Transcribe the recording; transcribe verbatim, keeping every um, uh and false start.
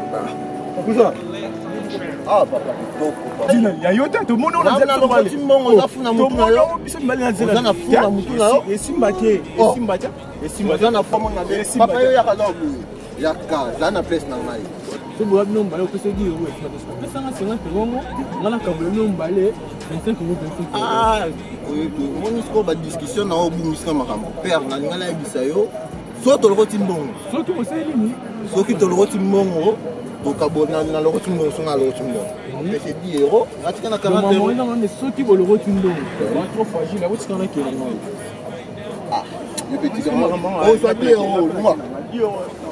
Pourquoi? Ah, papa. Il y a yote, tout le monde a dit que tu m'as dit que tu m'as dit que tu m'as dit que tu m'as dit que tu m'as dit que tu m'as dit que tu m'as dit que tu m'as dit que tu m'as dit que tu m'as si vous avez un balai, vous pouvez dire oui. Mais ça, c'est un peu long. On a un balai, vingt-cinq euros, vingt-cinq euros. Ah, oui, on a une discussion dans le bout de ma père, on a une discussion. Soit tu le retires bon. Soit tu le retires. Soit tu le retires bon. Donc, on a le retire bon, on a le retire bon. C'est dix euros. On a quarante euros. Non, mais ceux qui veulent le retire bon, c'est trop fragile. Là, où est-ce qu'il y a? Ah, le petit gamin. On soit dix euros.